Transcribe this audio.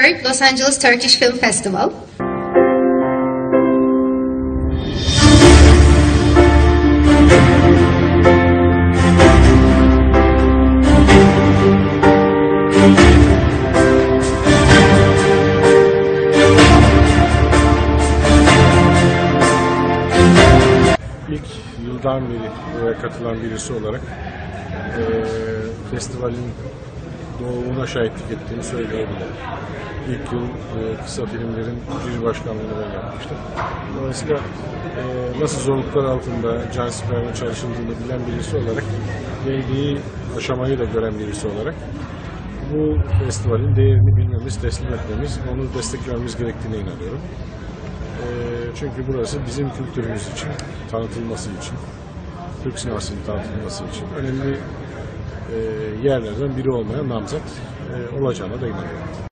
3rd Los Angeles Turkish Film Festival. İlk yıldan beri buraya katılan birisi olarak festivalin doğumuna şahitlik ettiğimi söyleyebilirim. İlk yıl kısa filmlerin jüri başkanlığını ben yapmıştım. Dolayısıyla nasıl zorluklar altında cansiperle çalışıldığını bilen birisi olarak geldiği aşamayı da gören birisi olarak bu festivalin değerini bilmemiz, teslim etmemiz, onu desteklememiz gerektiğine inanıyorum. Çünkü burası bizim kültürümüz için, tanıtılması için, Türk sinemasının tanıtılması için önemli yerlerden biri olmaya namzet olacağına da inanıyorum.